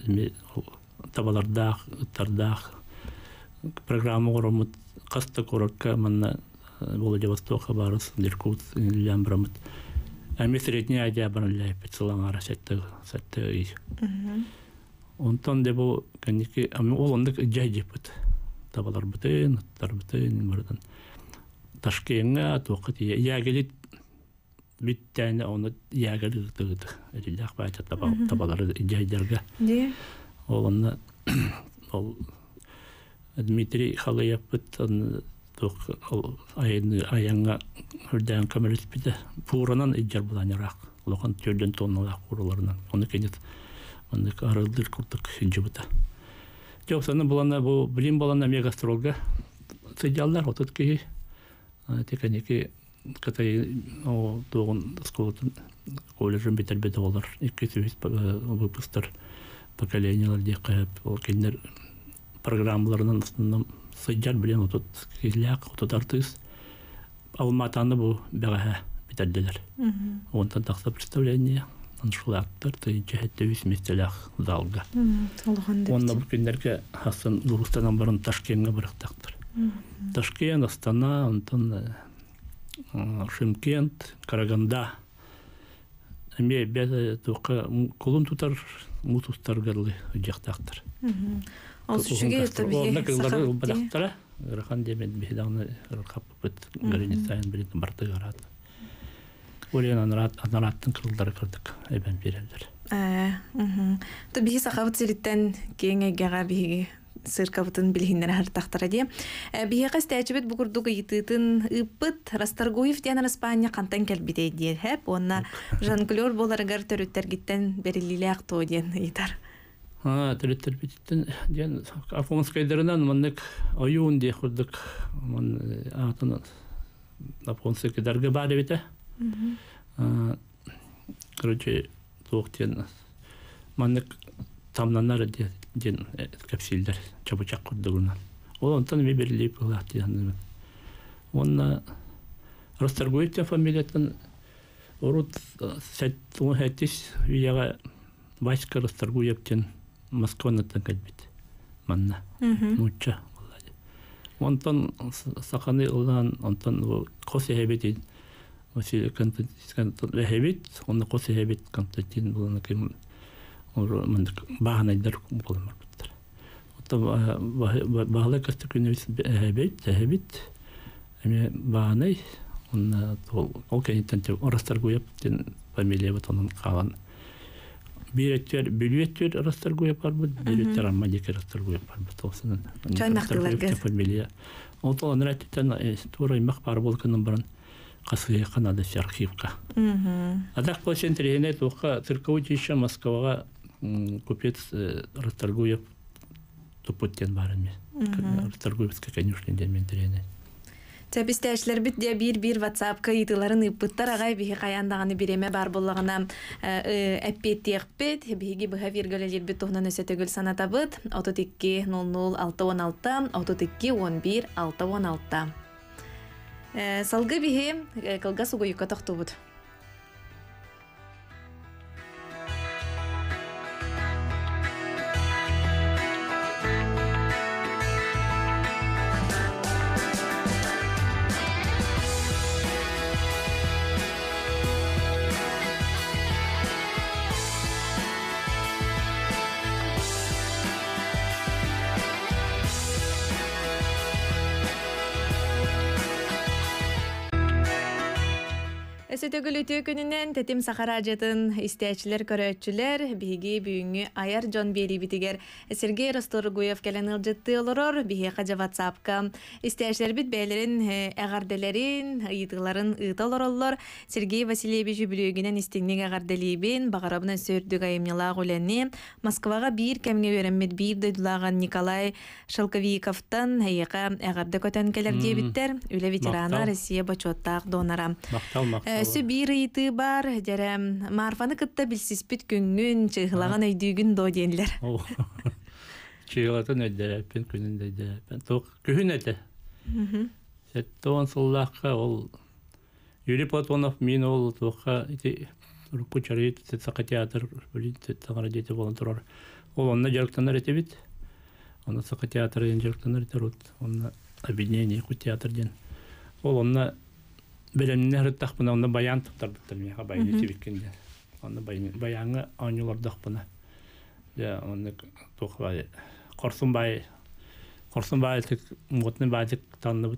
табалардах, тардах программа оромут каста корокка манна Владивостока барыс, Иркут, Лямбрамут. Ами средняя айда барылай пецлаңара сетте и. Онтон де бу каники ами ол ондык жай жепут. Табалар бутын, тар бутын бардан. Ташкенга тоқыт ягелит биттәне оны ягелит тыгыды. Элдах байта табалар жайдарга. Ди. Ол онна ол Дмитрий Халаев бутын тоқ аянга үрдән камерис биде. Пуранан иҗар буланырак. Лохан төрдән тонналар куруларынан. Оны кенет Онда арылдыр курдык жибыта. Жоксаны булана бу билим балана мегастролга сыдяллар отутки текенеки катай о тогон сколтун колледжин битербеде болар. 200 выпустар поколениялар декап ол кендер программаларынан астынан сыдял билен отут киляк отут артыс Алматаны бу бага битерделер. Онтан такса представление Аншулаттар тыйчахетте висместелях залга. Онда бу күндерге Хасан Нурстанан барын Ташкентке барактактыр. Ташкент, Астана, онтан Шымкент, Караганда. Эме беде тока колун тутар мутустар гарлы жактактыр. Ал сүшүгө өтөбү сахар бадактара. Рахан демен беданы рахап бит границаен бирин барты гарат. Олен анараттын кырылдары кырдык, эбен берелдер. То биги сахабыт силиттен кеңегега биги сыркабытын билихиннер хартактара ди. Биги кастачыбыт бугурдук ыйтытын ыппыт Расторгуев диян Испания кантан келбите ди. Хеп онна Жан-Клер боларыгар төрүттер гиттен берилиле акто диен ыйтар. Төрүттер бититтен диен Афонскайдырынан мындык оюн ди курдык. Мын атын Афонскайдарга бары бите. Короче, тоқтен мандык тамнанар ден капсилдер чабучак курдугунан. Ол онтан ми берилип кылат диян. Онна Расторгуевтен фамилиятын урут сеттун хэтис вияга Васька Расторгуевтен Москванаттан калбит. Манна. Муча. Онтан саханы улан, онтан косе хебетин Василий Константинович Лехевит, он на косе Лехевит Константин был на кем он баганайдар болмар биттер. Ота багалай кастыкүнүс Лехевит, эми баганай он ол кенеттен Расторгуев ден фамилия вот onun калан Биретер, бүлүеттер расторгу япарбыт, биретер амма декер расторгу япарбыт. Чайнақтыларға. Фамилия. Отол аныраттан тура имақ бар болканын баран қасыға қанады архивка. Адақ бұл сен тірегіне тоққа цирковый Москваға купец расторгуев тупоттен барын мен. Расторгуевске конюшненден мен тірегіне. Тәбістәшілер біт де бір WhatsApp-ка етіларын ұппыттар ағай бігі қаяндағаны біреме бар болағына әппеттек бет, бігі бұға вергілелер біт тұғынан өсетігіл саната бұд, 32-00-616, 32-11-616. Салғы бігі қылға сұғы үйкі тоқты бұд. Сөтөгүл үтүү күнүнен тетим сахара жатын истечилер көрөчүлер биги бүгүнгү аяр жон бери битигер Сергей Расторгуев келен ылжытты олорор биги кажа WhatsApp-ка истечилер бит бээлерин эгарделерин ыйтыларын ыталороллор Сергей Васильевич бүлөгүнен истиңник эгарделибин багарабына сөрдүк айымнялаа гуленни Москвага бир кемге береммит бир дойдулаган Николай Шалковиковтан эйка эгарде көтөн келер дебиттер үле ветерана Россия бачоттак донора Бир ыйты бар, жарам марфаны кытта билсиспит күнгүн, чыгылаган өйдүгүн до денлер. Чыгылатын өйдөрөппен күнүндө өйдөрөппен. Ток күн эте. Сеттон суллакка ол Юрий Платонов мен ол токка ити руку чарит сакка театр билет тагара дете болон турар. Ол онна жарыктанар этебит. Онна сакка театрын жарыктанар турут. Онна объединение ку театрден. Ол онна Белемнер тахпына онда баян туттардыктыр мега байны тибиккенде. Онда баяңы анюлардык Я онда тохбай Корсунбай тек мотны бадык танып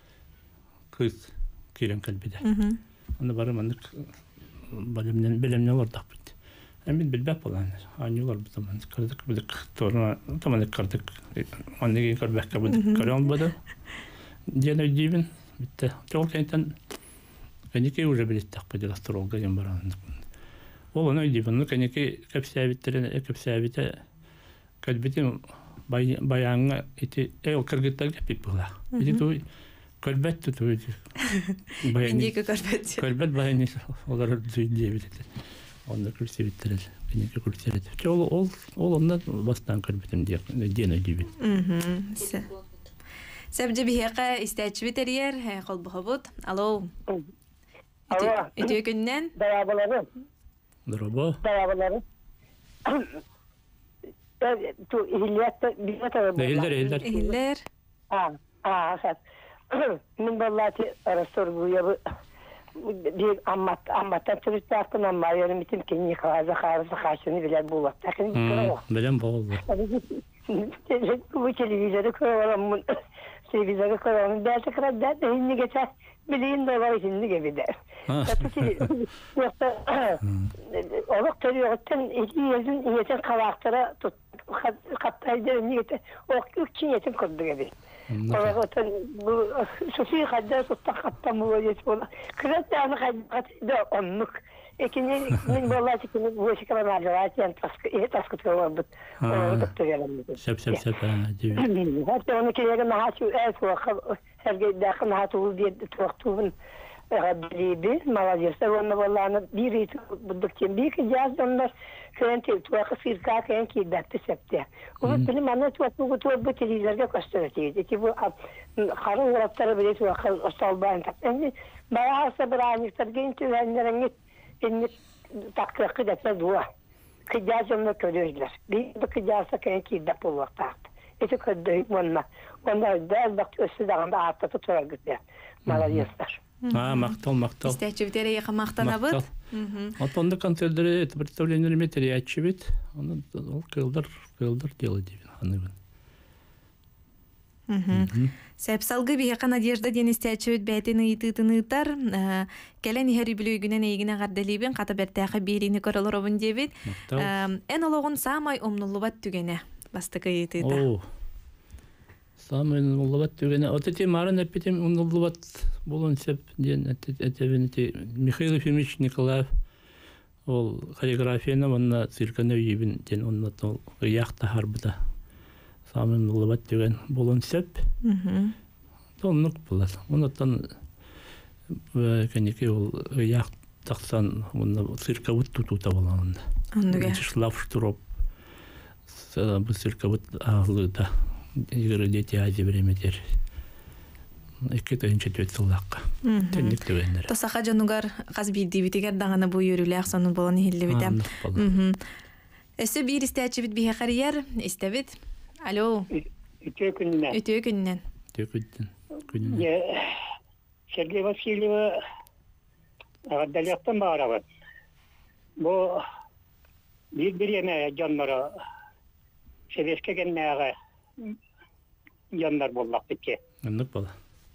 кыз кирен калбиде. Онда бары мандык белемнер лардык бит. Эми билбеп болан. Анюлар бутаман кырдык билик торна таман кырдык. Онда кырбакка бут көрөн буда. Жена дибин битте. Толкентен Конечно, уже были так подела строго ямбаран. Ол оно дибан, конечно, капсявите, кальбитим баянга эти кыргыттарга пипла. Эти той кальбет той. Индика кальбет. Кальбет баяни олар дебит. Онда курсивиттер. Конечно, курсивит. Ол онда бастан кальбетим дена дибит. Сәбде бихеқа истәчі терьер, қолбұғыбыд. Алло. Үтіе күннен? Дайабылары. Дұрабы. Дайабылары. Ихиллер. Мен боллати расторгуябы bir ammattan turist yaptın ama yönemitim ki Nikolay Zakhar'ı bilen bulak. Bilen buldu. Bu televizyonu koyalım. Televizyonu koyalım. Derse kadar derse hindi geçer. Bileyim de var şimdi gibi der. Yoksa oluk törüyorken iki yetin kavaktıra tut. Kattayı derim yetin. O üçün yetin kurdu gibi. Olarak bu Sofi'yi kadar tuttak hatta mı böyle falan. Kırat yani kadar onluk. İkinci min vallahi ki bu işe kadar alacağız yani taskı tutuyordu. Doktor yanımda. Sep. Hatta onu ki yarın haçı es vakit her gün dakika haçı diye tutuğun Rabbi maladiyse onu vallahi biri bulduk ki bir ki yaz onlar kenti tuvağı firka kenti dattı septe. O benim anne tuvağı bu televizyonda gösteriyordu ki bu karın raptarı bile tuvağı astalban takındı. Bayağı sabrani targenti venlerin inni taktığı da dua. Kıcazımla körüyorlar. Bir kıcazsa kenti de bu vakti. İşte kadar onlar da bak üstünden artta tutuyor gidiyor. Maladiyesler. Мактал. Истечивтер яка мактанабыт. Отонда концертлери представлениелер метриячи бит. Аны ол кылдар дело дейбин. Аныбын. Сәпсалгы бияқа Надежда денестячөт бәйтін ыйтытынытар, кәлен ихәри білігінен егіне ғардалибен қата бәртәқі беріні көрілір обын дебет. Ән олығын самай омнулубат түгене бастықы ыйтыта. Самай омнулубат түгене. Отете марын әппетем омнулубат болын сәп ден әтәбенете Михаил Ефимович Николаев ол хореографияны онна цирканы үйебін ден оннат ол яқта харбыда. Самын улыбат деген болон сеп. Тоннук булат. Онотан кенеке ол як таксан онда циркавыт тутута болгон. Андыга. Шлафштуроп. Бу циркавыт агылда. Игере дети ази береметер. Эккетен четет сылакка. Тенник дегендер. Тосаха жанугар каз бидибитигер дагана бу йөрүләк сонун болон хиллебитем. Эсе бир истәчибит бихе карьер истебит. Алло. Үтө күннен. Сергей Васильева даляқтан бағарабын. Бұл бір-біріне жанлары Себеске кеннәға жанлар боллақ бітке. Аннық бала.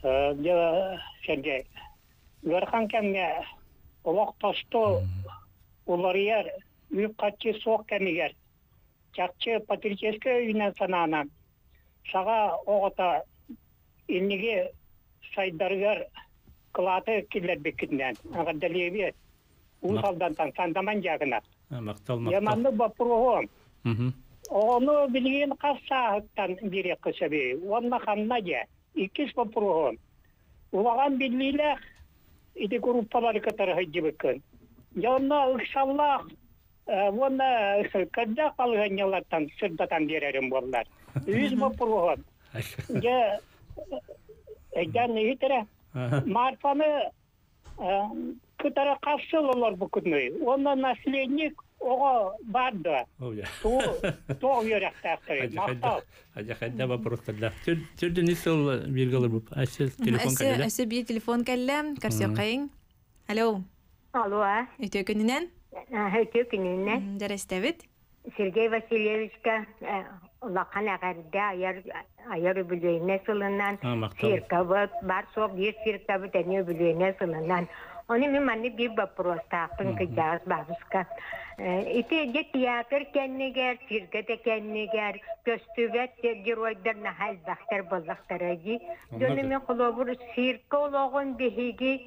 Сергей, ғарқан кәмге олақ тасты олар ер, үй қатшы соқ кәмегер. Чакчы патрическая үйінен сананан. Саға оғыта елнеге сайдарғар қылаты келер бекітінен. Ағыр дәлебе ұлғалдантан сандаман жағына. Мақтал. Яманны бапырғым. Оғыны білген қасағыттан берек қысабе. Онна қанна жа. Иккес бапырғым. Улаған білмейлі иді группалары қатары ғайды бекін. Яна ұқсаллақ Вона когда қалғанялардан сырдатан берерім болар. Үз бапырғым. Я әйдан етірі. Марфаны күтара қасыл олар бүкінүй. Оны наследник оға барды. Тоғы еректәқтірі. Мақтал. Қайда бапырықтарда. Түрді несіл бергілер бұп? Әсі телефон кәлі? Әсі бей телефон кәлі. Карсиоқ қайын. Алло. Алло. Өте күнінен? Өте күнінен. Жарестәбет? Сергей Васильевичка лақан ағарда аяр бүлейіне сылынан сиркабыт, бар соқ бір сиркабыт әне бүлейіне сылынан. Оны мен мәні бір бапыростақпын күжағыз бағысқа. Ити де театр кәннегер, сиркеті кәннегер, көстүбәт геройдар нахал бақтар болақтар әжі. Дөні мен құлабыр сирка олағын бейгі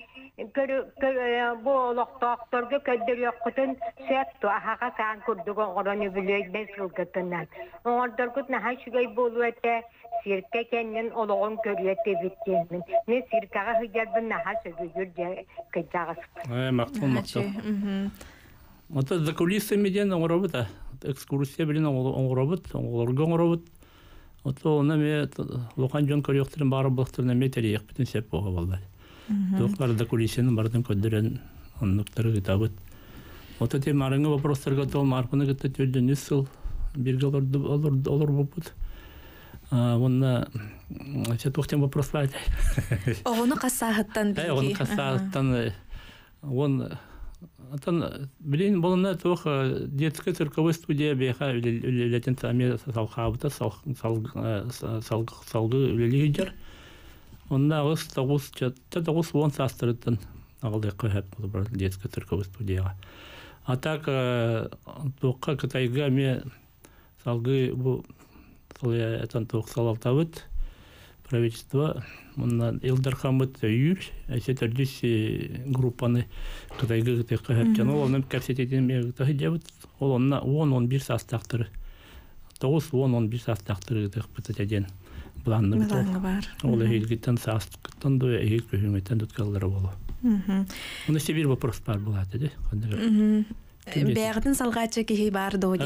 bu olaqtaqtarga köddürüqtün septu ahaga san kurduga qorany bileyden sılgıtından. Onlardır naha şugay bolwete sirke kennen olağın körüyete bitkenin. Ne sirkaga hıjarbın naha sögüjür kıjağız. Мақтал. Ото за кулисами ден оңробыта. Экскурсия билен оңробыт, оңорго оңробыт. Ото онаме лоқан жон көрөктөрүн бары булактырына метелек бүтүн сеп бого болду. Доктор кулисенин бардын көдөрөн оннуктары китабыт. Ото те марыңы вопростарга тол марпыны кытты түрдүн үсүл бирге олор болбут. Онна чатуктен вопрос бар. Огону кассагыттан биги. Огону кассагыттан он атан билин болна тох детская цирковая студия беха үлелетен сами салхабыта салгы үлелигер. Онда агыс тагус вон састырыттан агылды кыйып бул детская цирковая студияга. А так токка Кытайга ме салгы бу соля этан ток салалтабыт правительство монна Илдар Хамыт үйүр эсетердис группаны Кытайга кыйып жана онун капсететин мегте жабыт ол онна 10-11 састактыр. 9-11 састактыр деп битеден планны бар. Ол элгиттен састыктан да эги көмөтөн өткөлөр болу. Уну себир вопрос бар булат эди. Бягдын салгачы ки бар доди.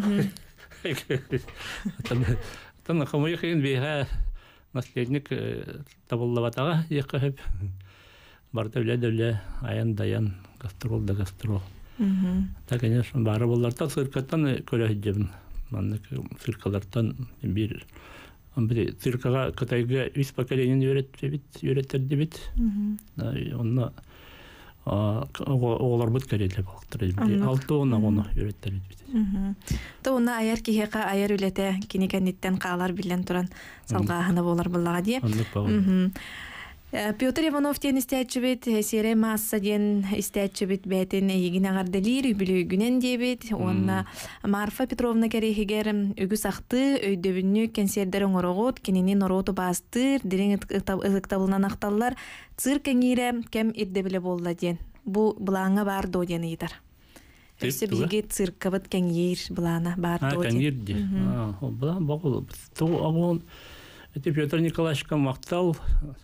Тан хамой хин бега наследник табыллабатага якып барды үле аян-даян гастрол. Та, конечно, бары болларда циркаттан көрөжөбүн. Манны циркалардан бир циркага Кытайга 3 поколение үйрөттү бит. Онна оғылар бұд кәрелі балықтыр. 6 оны үйреттер еді. Тоғына аяр кихеқа аяр үлеті кенекенеттен қағалар білен тұран салға ағына болар бұлаға де. Петр Иванов тен истәтчебет, Сере Масса ден истәтчебет бәтен егін ағардалир, үбілі үгінен дебет. Онна Марфа Петровна кәрехегер үгі сақты, өйдөбінні кәнсердер оңырығыт, кененен ороту бастыр, дерен ұлықтабылынан ақталылар, цир кәңері кәм ирдебілі болды ден. Бұ бұлаңа бар до ден ейтар. Өсі біге цир кабыт кәңер бұлаңа бар до ден. Кәңер де. Бұлаң бағыл. Петр Николаевич мақтал,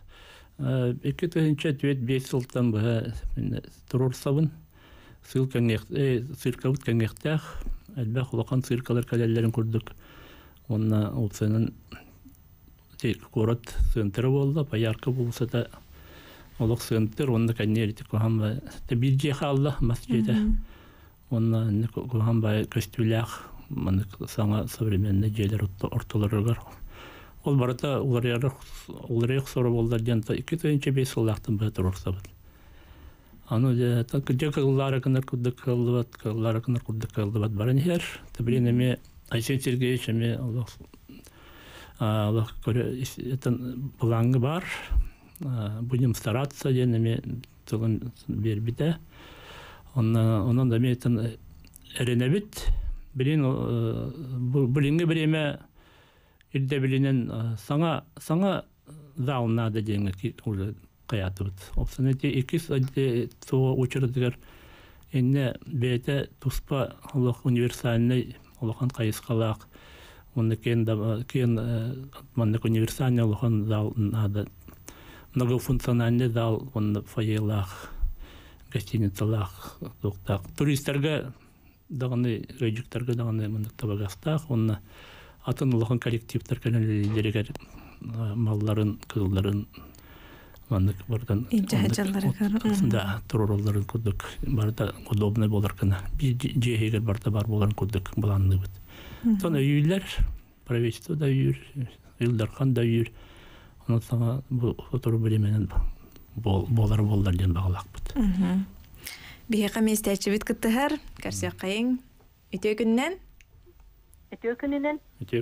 2005 жылдан бұға тұрор сабын сыркабыт кәңектәқ әлбәқ ұлақан сыркалар кәлелерін көрдік. Онына ұлсының көрат сынтыры болды, баярқы болса да олық сынтыр, онына кәнерді көған ба. Bir жеқа алла масжеде. Онына көған ба көстіләқ, саңа современный жерлер орталарығар. Ол барата уларык сору болдар жанта 2005 жылдақтан бері тұрырсабыд. Аны жакыллары кынар күрдік кылдыбат баран хер. Табірін әме Айсен Сергеевич әме Аллах бұлаңы бар. Будем стараться ден әме тұлын бербіде. Онан да әме әренәбіт. Бұліңгі бір әме Ирде билинен саңа зална да деньги уже каятыбыт. Опсаны те 2 то учреддер энне бете туспа Аллах универсальный Аллахан кайыскалак. Онда кен маннык универсальный Аллахан зал надо многофункциональный зал онда фойелах гостиницалах доктак. Туристтерге даганы рejikтерге даганы мындык табагастак онда Атын ұлған коллективтер кәнелерігер малларын, кызылдарын мандық бардан тұророларын күрдік. Барда удобный болар кіна. Жегер барда бар боларын күрдік бұланны бұд. Сон өйілер, правительство да өйір, Илдархан да өйір. Оны саңа бұл отыру білеменен болар ден бағалақ бұд. Бейеқа местәтші біт күттіғар, кәрсе қайың, үте күннен? Өтөкүнүнөн.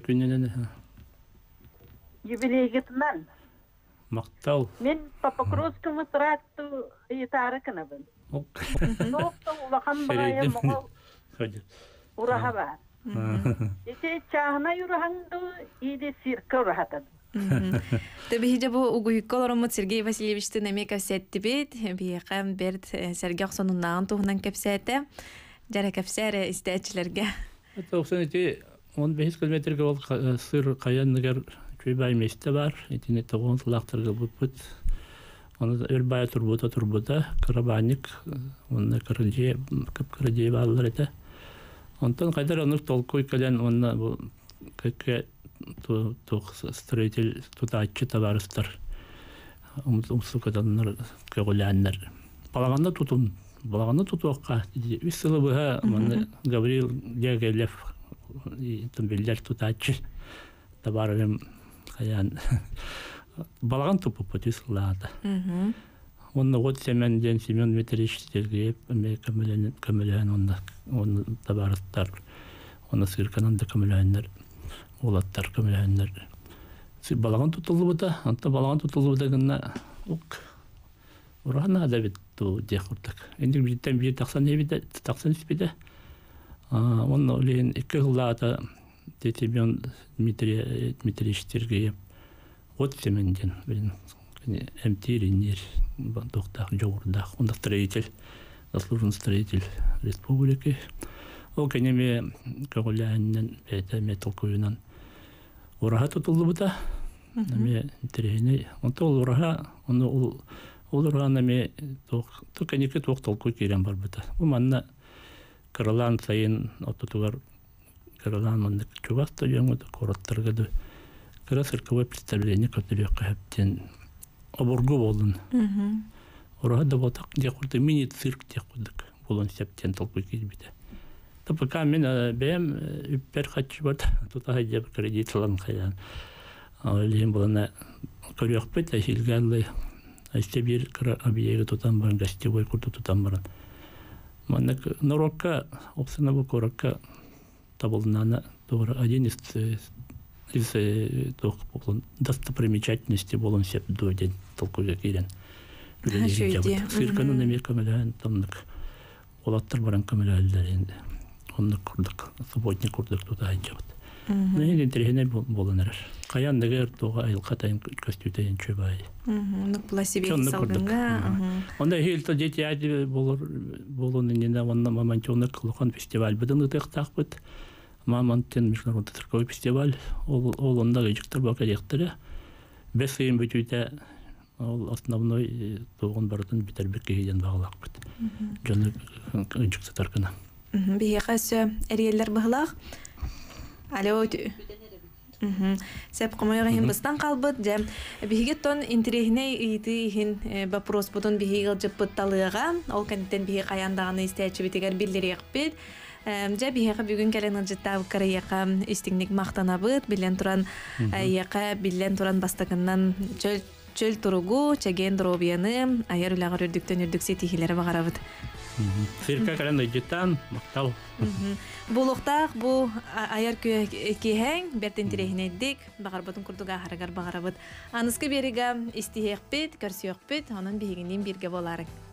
Юбилейгетинен. Мактал. Мен Папакровскому тракту итары кынабын. Ноқта улахан барайы моғол. Ураха бар. Ете чағына юраханды иде сирка урахатады. Табихи бұл угуйколорымыт Сергей Васильевичтің әме кәпсәтті бет. Бейқам берд Сергей Ақсонуннағын туғынан кәпсәті. Жара кәпсәрі істәтчілерге. Это, кстати, 15 километрге ол сыр қаянығар көйбай месті бар. Етіне тоғын сылақтарға бұд. Оны өрбайы турбута, карабаник, оны кырыдей балылар еті. Онтан қайдар онық толкой кәлен, оны бұл көкке строитель тұтатчы табарыстар. Умсу кәданлар көгіләнлер. Балағанда тұтуаққа. Үс сылы бұға, Гаврил Дегелев Тумбеллер тутачы табарым қаян балаған тұпы потисылады. Оны ғод Семен Метрич тергейіп, көмілен оны табарыстар, оны сырқанында көмілендер, олаттар көмілендер. Балаған тұтылы бұда, анта балаған тұтылы бұда гына ұрағына да бетту дек ұрдық. Енді біттен бір тақсан іспеді. Onun öyle 2 yıllarda Tetebyon Dmitrievich Sergeyev от Семенден МТ-ринер доктор Джордах, он строитель, заслуженный строитель республики. Ол кенеме көгіләннен бәйті металкойынан ұраға тұтылды бұта. Нәме трейне. Онта ол ұраға, ол ұраға нәме кенеке тоқталкой керен бар бұта. Бұл манна Кырылан сайын отутугар Кырылан мандык чугаста жеңөдө короттаргады. Кыра цирковое представление көтөлөк каптен обургу болдун. Орада болтак декурды мини цирк декурдык. Болон септен толкуй кирбиде. Тапка мен бем үппер хатчы бар. Тута деп кредитлан каян. Алем болна көрөк бет ашилганлы Айсте бир объега тутан баран, гостевой курту тутан баран. Маннык норокка, опсына бу коракка табылнана doğru один из достопримечательностей болон сеп дойден толкуя кирен. Сырканын эмер камелен томнык олаттар баран камелелер енді. Онны курдук, субботник курдук тута айжабыт. Нен интерехне болонер. Каян дегер тога айылкатайын көстүтейин чөбай. Ну пласибек салгынга. Онда хилто жети айды болон нена онна мамантёнок кылган фестиваль биден тактакпыт. Мамантен международный цирковой фестиваль. Ол онда гыжыктар бака дектире. Бес кыйын бүтүтө ол основной тогон бардын битербек кийден баглакпыт. Жаны гыжыкты таркына. Бихекасы эриелер быглак. Алло. Сеп комойга хим бастан калбыт жам. Бихиге тон интерехне ити хин вопрос бутун бихигыл жыппытталыга. Ол контент бихи каяндаганы истечи битигер билдирекпит. Жа бихиге бүгүн келен жыттабы караяка истиңник мактанабыт. Билен туран яка билен туран бастагыннан чөл туругу, чеген дробияны, аяр улагар үрдүктөн үрдүксе тихилери багарабыт. Цирка кален жыттан мактал. Булуктак бу аяр кеһең бертен тирехнедик, багарбытын курдуга харагар багарабыт. Аныскы берига истихекпит, көрсөкпит, анын бигинин бирге боларың.